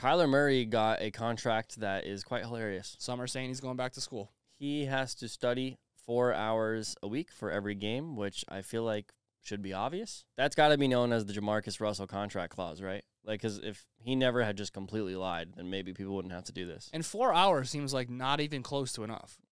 Kyler Murray got a contract that is quite hilarious. Some are saying he's going back to school. He has to study 4 hours a week for every game, which I feel like should be obvious. That's got to be known as the Jamarcus Russell contract clause, right? Like, because if he never had just completely lied, then maybe people wouldn't have to do this. And 4 hours seems like not even close to enough.